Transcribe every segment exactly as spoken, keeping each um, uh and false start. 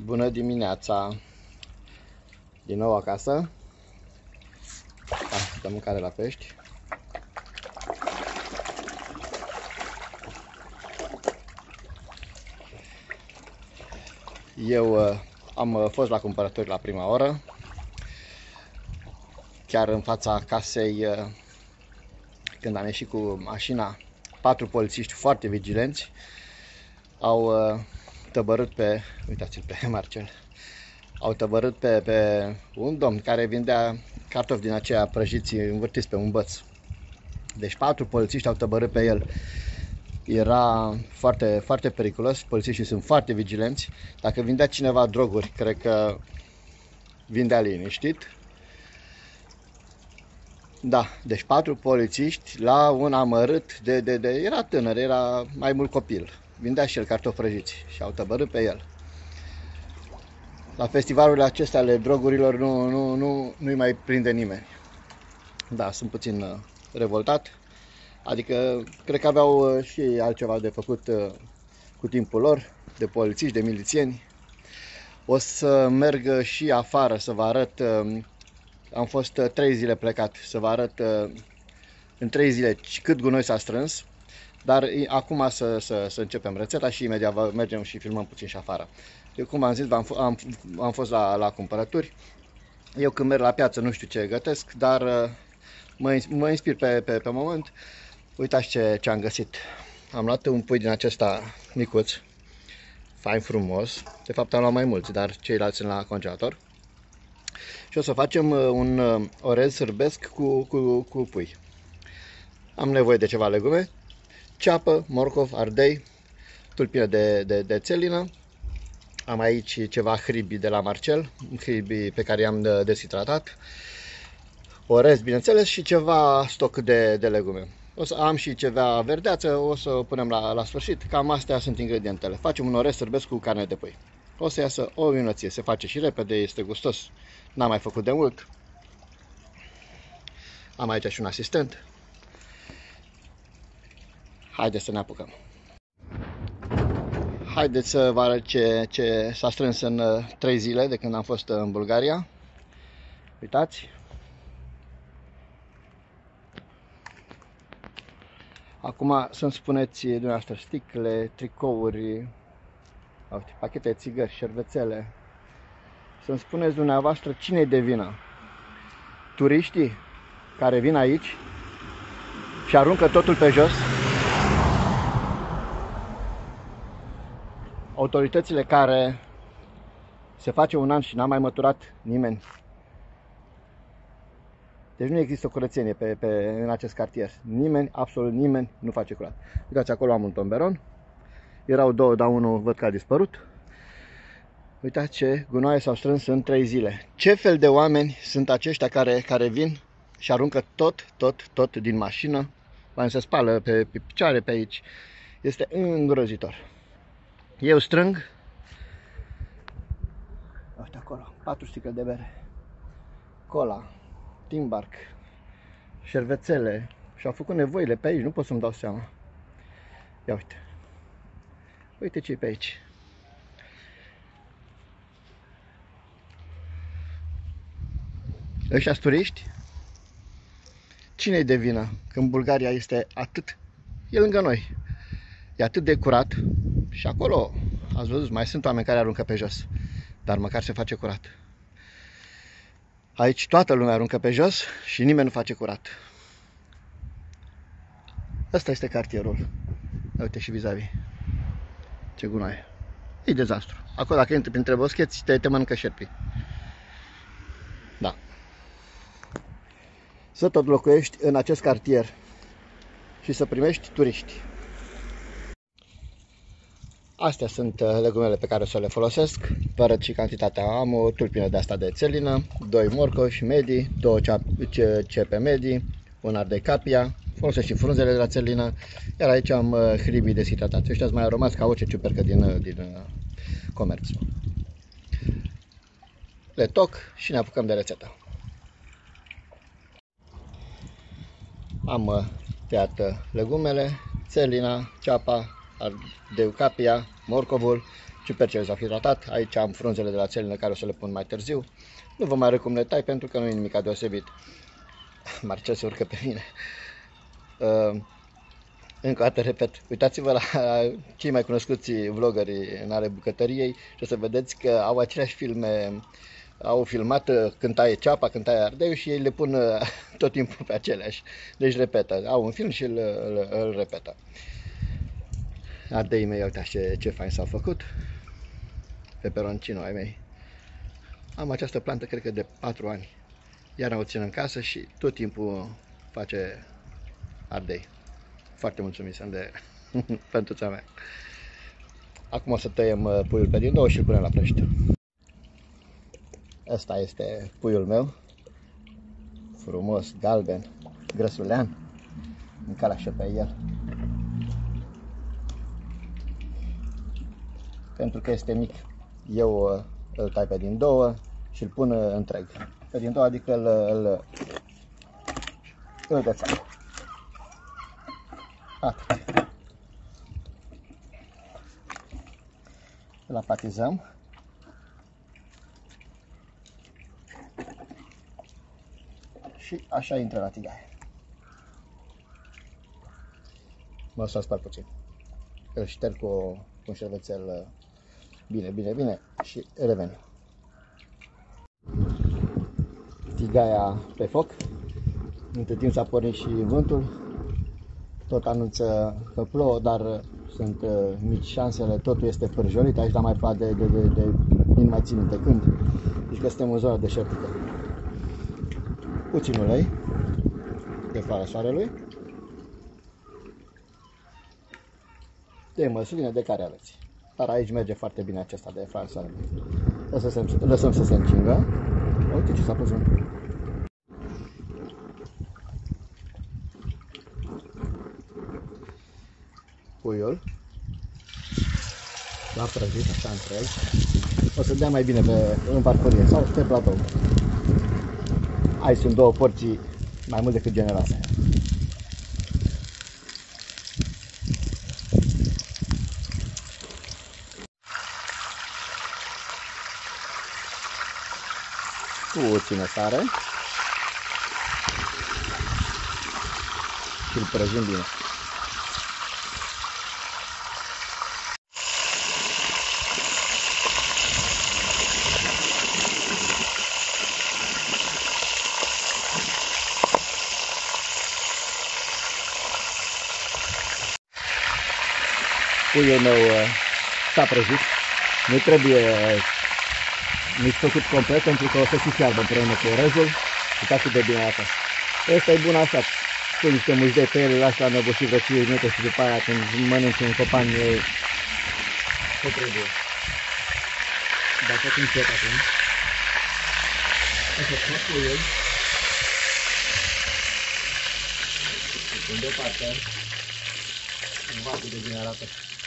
Bună dimineața! Din nou acasă. Da, dăm mâncare la pești. Eu uh, am uh, fost la cumpărături la prima oră. Chiar în fața casei, uh, când am ieșit cu mașina, patru polițiști foarte vigilenți au uh, tăbărât pe, uitați-l pe Marcel, au tăbărât pe, pe un domn care vindea cartofi din aceia prăjiți învârtiți pe un băț. Deci patru polițiști au tăbărât pe el. Era foarte, foarte periculos, polițiștii sunt foarte vigilenți. Dacă vindea cineva droguri, cred că vindea liniștit. Da, deci patru polițiști la un amărât de, de, de era tânăr, era mai mult copil. Vindea și el cartofi prăjiți și au tăbărât pe el. La festivalurile acestea ale drogurilor nu, nu, nu, nu-i mai prinde nimeni. Da, sunt puțin uh, revoltat. Adică, cred că aveau uh, și altceva de făcut uh, cu timpul lor, de polițiști, de milițieni. O să merg și afară să vă arăt. Uh, am fost uh, trei zile plecat să vă arăt uh, în trei zile cât gunoi s-a strâns. Dar acum să, să, să începem rețeta și imediat mergem și filmăm puțin și afară. Eu, cum am zis, am, am, am fost la, la cumpărături. Eu când merg la piață nu știu ce gătesc, dar mă, mă inspir pe, pe, pe moment. Uitați ce, ce am găsit. Am luat un pui din acesta micuț, fain frumos. De fapt am luat mai mulți, dar ceilalți sunt la congelator. Și o să facem un orez sârbesc cu, cu, cu pui. Am nevoie de ceva legume. Ceapă, morcov, ardei, tulpină de, de, de țelină. Am aici ceva hribi de la Marcel, hribi pe care i-am deshidratat. Orez, bineînțeles, și ceva stoc de, de legume. O să am și ceva verdeață, o să o punem la, la sfârșit. Cam astea sunt ingredientele. Facem un orez sârbesc cu carne de pui. O să iasă o minunăție, se face și repede, este gustos. N-am mai făcut de mult. Am aici și un asistent. Haideți să ne apucăm. Haideți să vă arăt ce, ce s-a strâns în trei zile de când am fost în Bulgaria. Uitați. Acum să-mi spuneți dumneavoastră sticle, tricouri, uite, pachete de țigări, șervețele. Să-mi spuneți dumneavoastră cine-i de vină. Turiștii care vin aici și aruncă totul pe jos? Autoritățile care se face un an și n-a mai măturat nimeni. Deci nu există o curățenie pe, pe, în acest cartier. Nimeni, absolut nimeni nu face curat. Uitați, acolo am un tomberon. Erau două, dar unul văd că a dispărut. Uitați ce gunoaie s-au strâns în trei zile. Ce fel de oameni sunt aceștia care, care vin și aruncă tot, tot, tot din mașină. Bani se spală pe, pe picioare pe aici. Este îngrozitor. Eu strâng, uite acolo, patru sticle de bere, cola, timbark, șervețele și au făcut nevoile pe aici, nu pot să-mi dau seama. Ia uite, uite ce e pe aici. Ăștia turiști? Cine-i de vină când Bulgaria este atât, e lângă noi, e atât de curat? Și acolo, ați văzut, mai sunt oameni care aruncă pe jos, dar măcar se face curat. Aici toată lumea aruncă pe jos și nimeni nu face curat. Ăsta este cartierul. Uite și vis-a-vis. Ce gunoaie. E dezastru. Acolo dacă intri printre boscheți, te, te mănâncă șerpii. Da. Să tot locuiești în acest cartier și să primești turiști. Astea sunt legumele pe care o să le folosesc. Vă arăt și cantitatea. Am o tulpină de asta de țelină, doi morcoși medii, două cepe medii, un ardei capia, folosesc și frunzele de la țelină, iar aici am hribii deshidratați. Ăștia sunt mai aromați ca orice ciupercă din, din comerț. Le toc și ne apucăm de rețetă. Am tăiat legumele, țelina, ceapa, ardei capia, morcovul, ciupercele s-au hidratat. Aici am frunzele de la țelină care o să le pun mai târziu. Nu vă mai arăt cum le tai pentru că nu e nimic deosebit. Marcel se urcă pe mine. Uh, încă o dată repet, uitați-vă la cei mai cunoscuți vloggeri în ale bucătăriei și o să vedeți că au aceleași filme, au filmat când taie ceapa, când taie ardeiul și ei le pun tot timpul pe aceleași. Deci repetă, au un film și îl, îl, îl repetă. Ardeii mei, uitați ce, ce fain s-au făcut. Peperoncino ai mei. Am această plantă, cred că de patru ani. Iar o țin în casă și tot timpul face ardei. Foarte mulțumit sunt de plântuța mea. Acum o să tăiem puiul pe din două și îl punem la prăjit. Asta este puiul meu. Frumos, galben, grăsulean. Mânca așa pe el. Pentru că este mic, eu îl tai pe din două și îl pun întreg. Pe din două, adică îl, îl, îl gățam. Atât. Îl apatizăm. Și așa intră la tigaie. Mă o să spar puțin. Îl șterg cu, cu un șervețel bine, bine, bine și revenim. Tigaia pe foc. Între timp s-a pornit și vântul. Tot anunță că plouă, dar sunt mici șansele, totul este pârjolit, aici la mai plat de, de, de, de nu mai țin minte când. Deci că suntem în zona deșertică. Puțin ulei de floarea soarelui, de măsline de care aveți. Dar aici merge foarte bine acesta de floarea soarelui. Lăsăm, lăsăm să se încingă. Uite ce s-a pus în puiul la prăjit, așa întreg. O să dea mai bine pe, în farfurie sau pe platou. Aici sunt două porții mai mult decât generoase. Puțină sare și îl prăjim bine. Puiul meu s-a prăjit, nu trebuie nici făcut complet pentru că o să și fiarbă împreună cu orezul. Uitați cât de bine arată. Ăsta e bun așa, pui niște muși de pe el, lași la năbușit vreo cinci minute și după aia când mănânci un copan e ce trebuie. Dar tot încet acum. Așa fac puiul. În deoparte. Cumva cât de bine arată.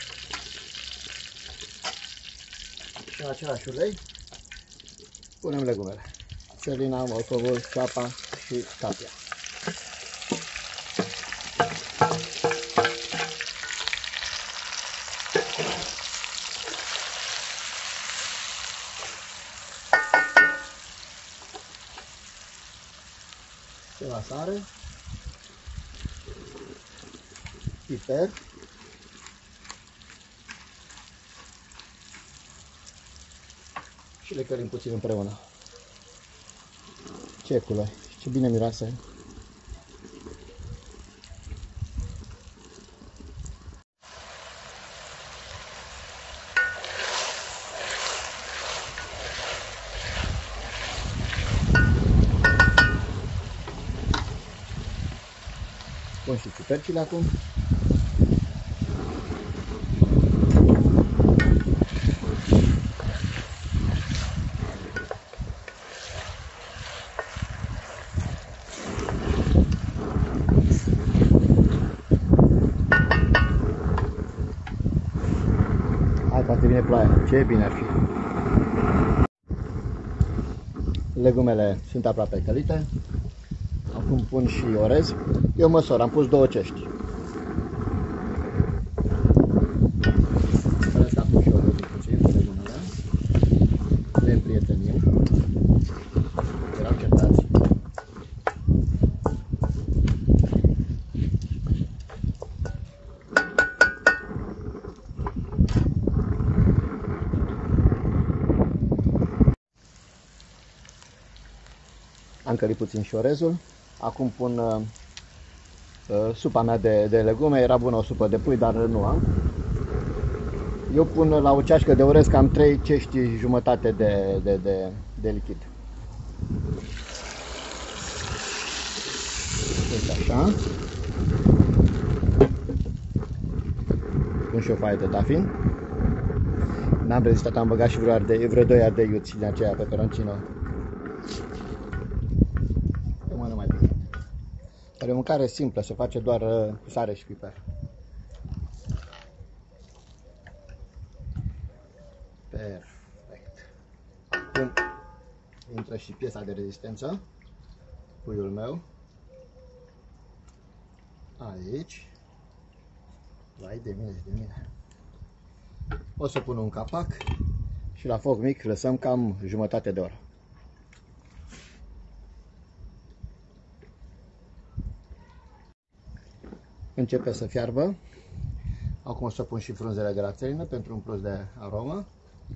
Și în același ulei punem legumele. Țelina, morcovul, ceapa și capia. Ceva sare, piper, și le călim puțin împreună. Ce culori, ce bine miroase. Pun și ciupercile acum. Poate vine ploaia, ce bine ar fi. Legumele sunt aproape călite. Acum pun și orez. Eu măsor, am pus două cești. Sper să pun și orez puțin. Am călit puțin și orezul. Acum pun uh, supa mea de, de legume. Era bună o supă de pui, dar nu am. Eu pun la o ceașcă de orez cam trei cești jumătate de, de, de, de lichid. Deci așa. Pun și o foaie de tafin. N-am rezistat, am băgat și vreo, arde, vreo doi ardei iuți din aceea peperoncino. O mână mai bine. Dar e o mâncare simplă, se face doar cu sare și piper. Perfect. Acum intră și piesa de rezistență, puiul meu. Aici. Vai de mine, de mine. O să pun un capac și la foc mic lăsăm cam jumătate de oră. Începe să fiarbă. Acum o să pun și frunzele de la țelină pentru un plus de aromă.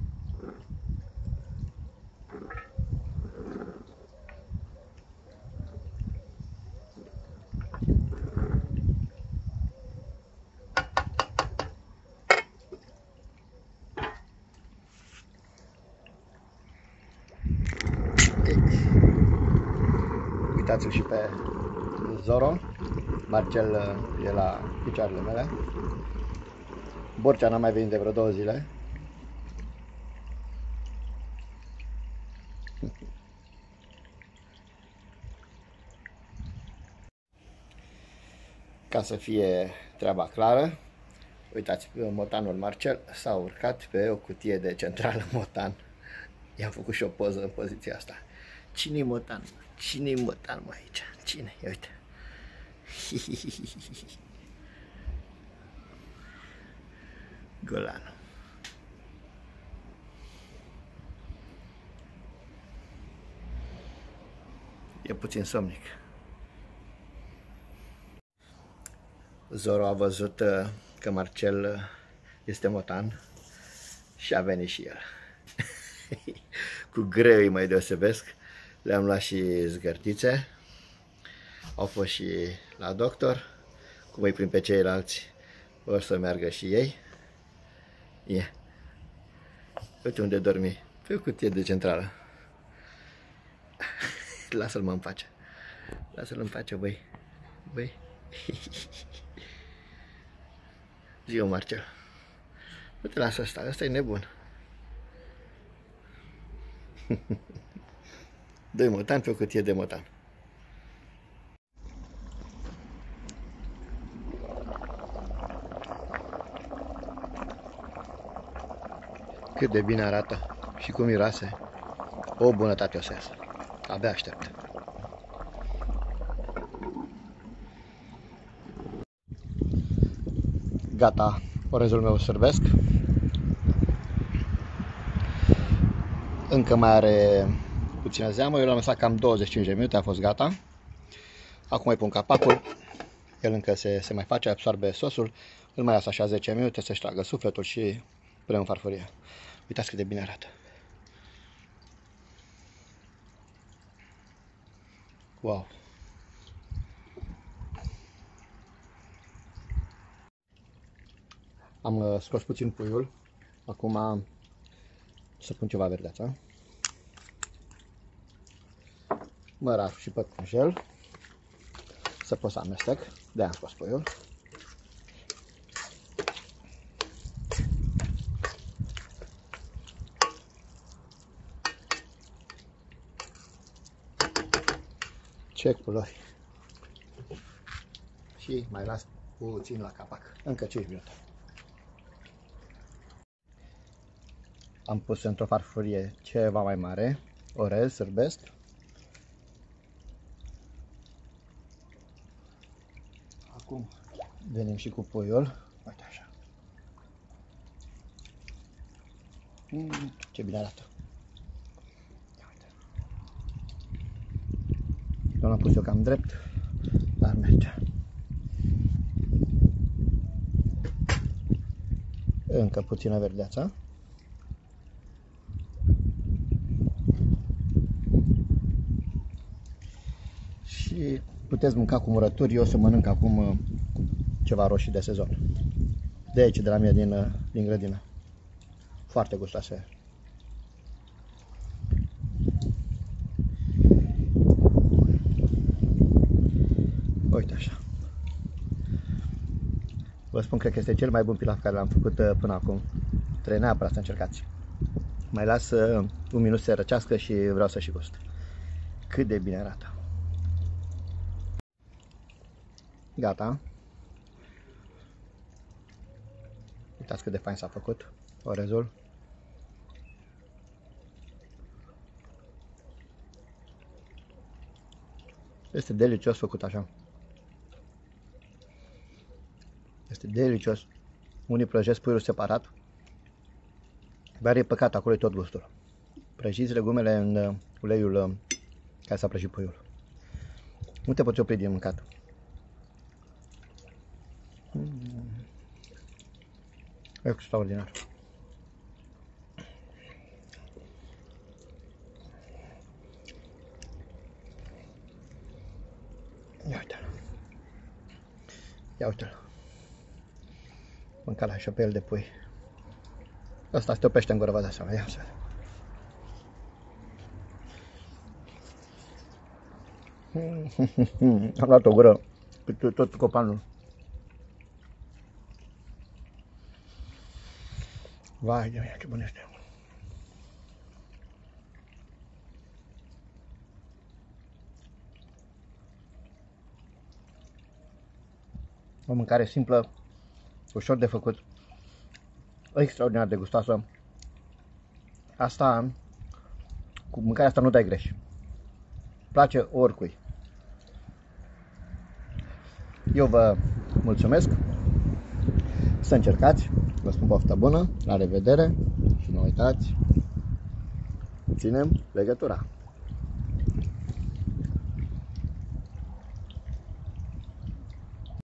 Uitați-l și pe Zoro. Marcel e la picioarele mele. Borcea n-a mai venit de vreo două zile. Ca să fie treaba clară, uitați, motanul Marcel s-a urcat pe o cutie de centrală motan. I-am făcut și o poză în poziția asta. Cine-i motan? Cine-i motan, mă, aici? Cine? Ia uite. Golanu. E puțin somnic. Zoro a văzut că Marcel este motan și a venit și el. Cu greu îi mai deosebesc. Le-am luat și zgârtițe. Au fost și la doctor. Cum îi prind pe ceilalți, o să meargă și ei. Ia. Uite unde dormi. Pe o cutie de centrală. Lasă-l mă în pace. Lasă-l în pace, băi. Băi. Zi-o, Marcel. Nu te lasă asta, ăsta e nebun. Doi motan pe o cutie de motan. Cât de bine arată și cum miroase. O bunătate o să iasă. Abia aștept. Gata, orezul meu sârbesc. Încă mai are puțină zeamă, eu l-am lăsat cam douăzeci și cinci de minute, a fost gata. Acum mai pun capacul, el încă se, se mai face, absorbe sosul, îl mai las așa zece minute să-și tragă sufletul și punem în farfurie. Uitați cât de bine arată. Wow! Am scos puțin puiul, acum să pun ceva verdeață. Mărar și pătrunjel, să pot să amestec, de-aia am scos puiul. Ce culori! Și mai las puțin la capac, încă cinci minute. Am pus într-o farfurie ceva mai mare, orez sârbesc. Acum venim și cu puiul, uite așa. Mm, ce bine arată! Ia uite. Nu l-am pus eu cam drept, dar merge. Încă puțină verdeață. și puteți mânca cu murături. Eu o să mănânc acum ceva roșii de sezon. De aici, de la mine, din, din grădină. Foarte gustoase. Uite așa. Vă spun, cred că este cel mai bun pilaf care l-am făcut până acum. Trebuie neapărat să încercați. Mai las un minut să se răcească și vreau să și gust. Cât de bine arată. Gata. Uitați cât de fain s-a făcut orezul. Este delicios făcut așa. Este delicios. Unii prăjesc puiul separat, dar e păcat, acolo e tot gustul. Prăjiți legumele în uleiul care s-a prăjit puiul. Nu te poți opri din mâncat. Mm. Extraordinar. Ia uite-l. Ia uite-l. Mânca la șopel de pui. Asta se topește în gură, vă dați seama. Ia să am luat o gură tot, tot copanul. Vai de mine, ce bun este. O mâncare simplă, ușor de făcut, extraordinar de gustoasă. Asta, cu mâncarea asta nu dai greș. Place oricui. Eu vă mulțumesc. Să încercați. Vă spun poftă bună. La revedere. Și nu uitați, ținem legătura.